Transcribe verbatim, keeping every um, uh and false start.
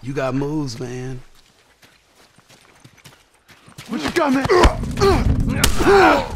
You got moves, man. What you got, man?